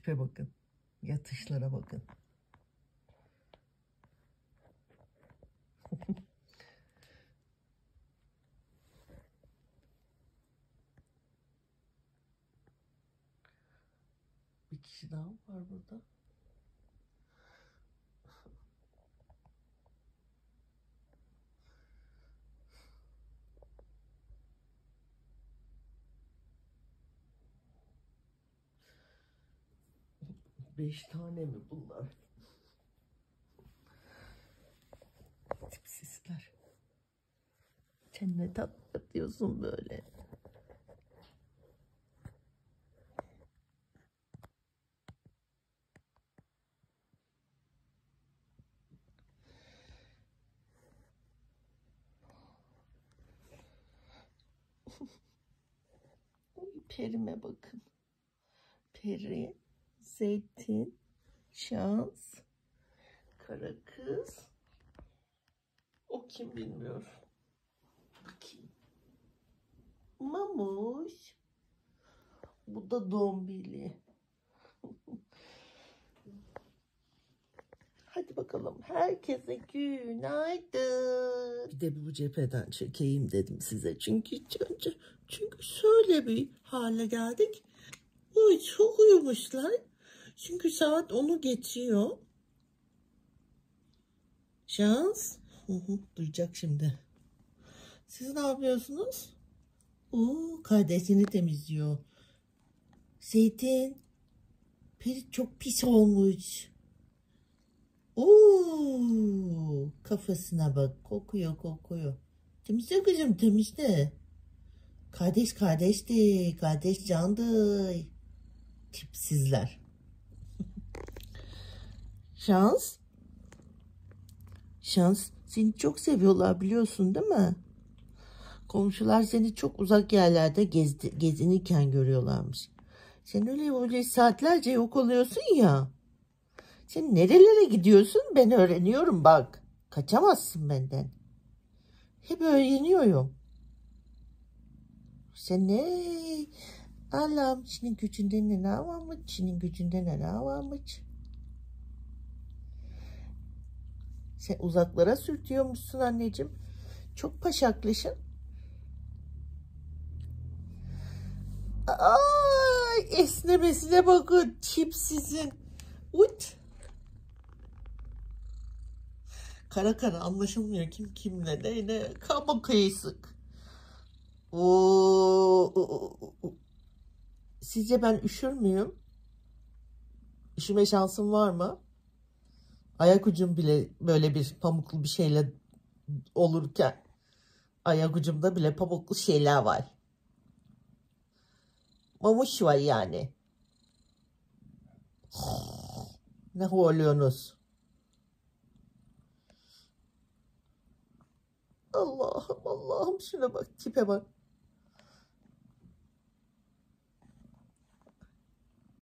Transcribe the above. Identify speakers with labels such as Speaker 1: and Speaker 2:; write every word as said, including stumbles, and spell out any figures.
Speaker 1: Tipe bakın. Yatışlara bakın. Bir kişi daha var burada. Beş tane mi bunlar? Tipsizler. Sen ne tatlı diyorsun böyle. Perime bakın. Peri, zeytin, şans, kara kız. O kim bilmiyorum. Bakayım. Mamuş. Bu da dombili. Hadi bakalım. Herkese günaydın. Bir de bu cepheden çekeyim dedim size. Çünkü çünkü, çünkü şöyle bir hale geldik. Uy, çok uyumuşlar. Çünkü saat onu geçiyor. Şans. Hı hı, duyacak şimdi. Siz ne yapıyorsunuz? Oo, kardeşini temizliyor. Zeytin. Peri çok pis olmuş. Oo, kafasına bak. Kokuyor kokuyor. Temizle kızım, temizle. Kardeş kardeşti. Kardeş candı. Tipsizler. Şans. Şans. Seni çok seviyorlar biliyorsun değil mi? Komşular seni çok uzak yerlerde gezdi, gezinirken görüyorlarmış. Sen öyle öyle saatlerce yok oluyorsun ya. Sen nerelere gidiyorsun ben öğreniyorum bak. Kaçamazsın benden. Hep öğreniyorum. Sen ne? Allah'ım, senin gücünde ne varmış? Senin gücünde ne varmış? Sen uzaklara sürtüyormuşsun anneciğim. Çok paşaklısın. Ay, esnemesine bakın tipsizin. Ut. Kara kara anlaşılmıyor kim kimle neyle. Kaba kıyısık. Oo. Sizce ben üşür müyüm? Üşüme şansım var mı? Ayak ucum bile böyle bir pamuklu bir şeyle olurken ayak ucumda bile pamuklu şeyler var. Mamuş var yani. Ne horluyorsunuz? Allah'ım Allah'ım, şuna bak, tipe bak.